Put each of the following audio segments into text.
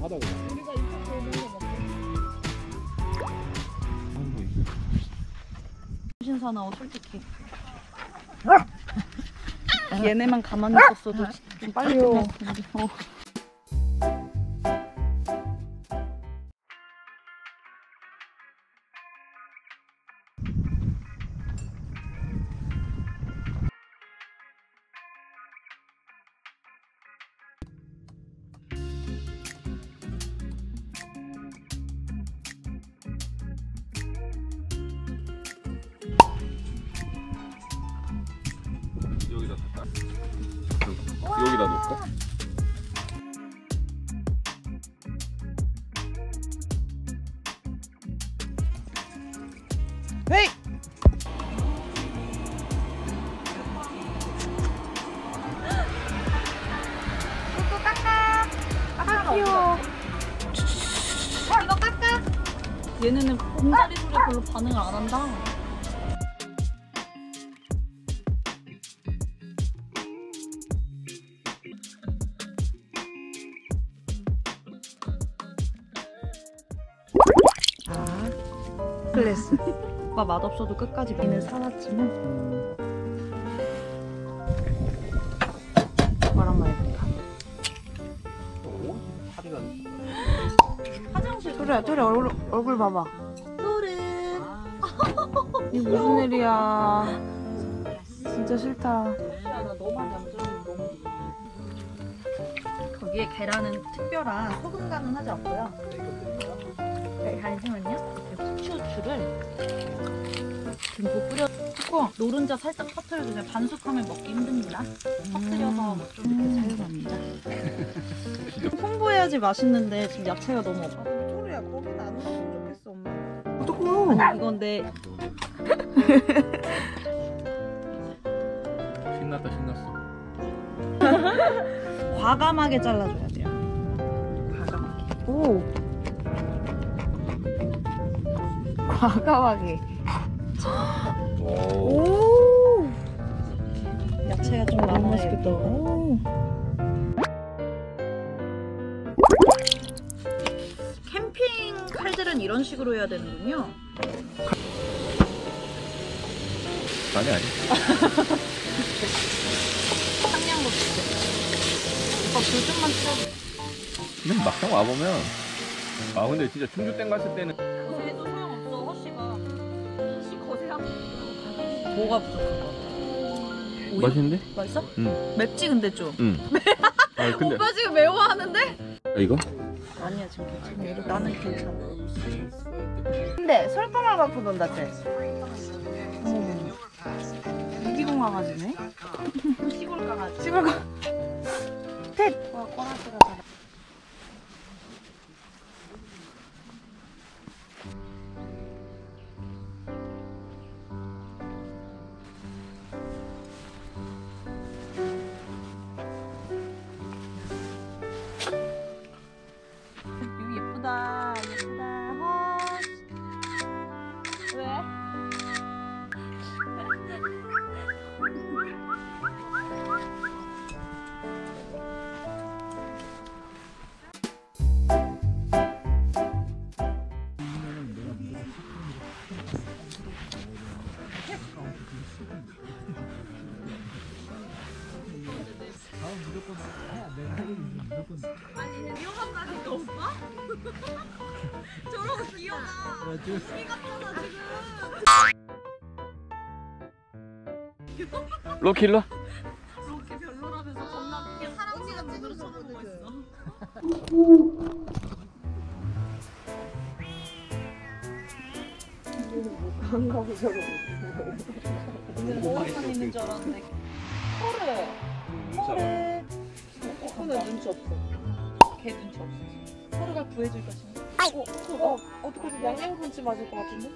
바닥으로. 우리가 이쪽에 있는 거 먹고. 신사나워 솔직히. 얘네만 가만히 있었어도 좀 빨리 끝날 텐데. 여기다 딱 여기다 놓을까? 헤이! 또 깎아. 깎아 귀여워. 이거 깎아. 얘네는 공다리 소리에 별로 반응을 안 한다. 클래스. 오빠 맛없어도 끝까지 얘는 살았지만 뭐란 말입니까? 파리가 화장실 토리야 얼굴 봐봐. 소리. 이게 무슨 일이야? 진짜 싫다. 야, 나 너만 얌전히 너무 거기에 계란은 특별한 소금 간은 하지 않고요. 네, 잠시만요. 후추를 듬뿍 뿌려 고 노른자 살짝 터트려주세요. 반숙하면 먹기 힘듭니다. 터트려서 좀 이렇게 사용합니다. 홍보해야지 맛있는데 지금 야채가 너무 없어. 토리야 거기는 안 넣었으면 좋겠어 엄마. 어떡해? 아니 이건데 신났다 신났어. 과감하게 잘라줘야 돼요. 과감하게. 오. 과감하게. 오. 오. 야채가 좀 너무 많아요. 맛있겠다. 오. 캠핑 칼들은 이런 식으로 해야 되는군요. 아니 아니. 청양고추. 오빠 불 좀만 켜줘. 근데 막상 와보면 근데 진짜 충주댐 갔을 때는 거세도 소용없어. 허씨가 허씨 거세야. 뭐가 부족한 거? 우유? 맛있는데? 맛있어? 응. 맵지 근데 좀. 응. 아 근데 오빠 지금 매워하는데? 이거? 아니야 지금 괜찮아. 나는 괜찮아. 근데 설탕을 갖고 논다 쟤. 유기농 강아지네. 시골 강아지. 시골 강. 텟. 와 꼬라지가 잘. 여기 예쁘다. 예쁘다. 헐. 왜? 아니 위험하다니까 오빠? 저러고 귀여워. 이 같잖아 지금. 로킬러? 그렇게 별로라면서 겁나 그냥 사람 시간으로 쳐다보고 있어. 한가고 저거. 뭐만 있는 줄 알았는데. 허르. 허르 눈치 없어. 걔 눈치 없어. 허르가 구해줄 것인가? 어떡하지? 양양분치 맞을 것 같은데?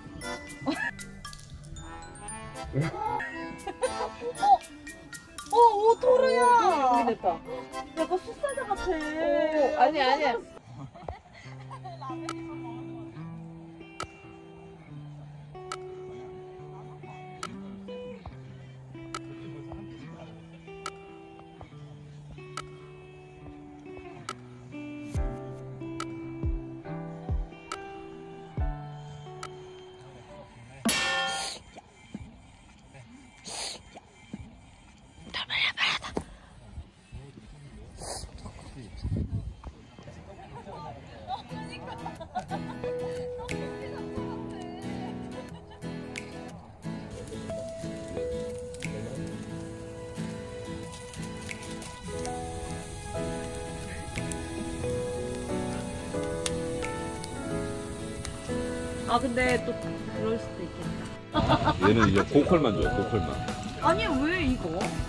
오 토르야. 여기 됐다. 약간 숫사자 같아. 아니야. 아 근데 또 그럴 수도 있겠다. 얘는 이제 고컬만 줘요, 고컬만. 아니 왜 이거?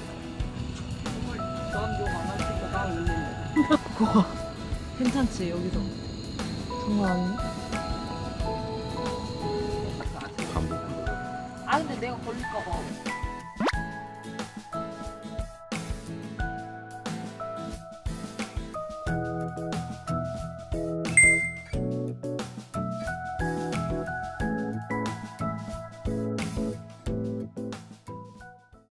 난욕 안 하니까 나 올리네. 그거 괜찮지 여기서. 장난 아니야? 반복. 아 근데 내가 걸릴까 봐.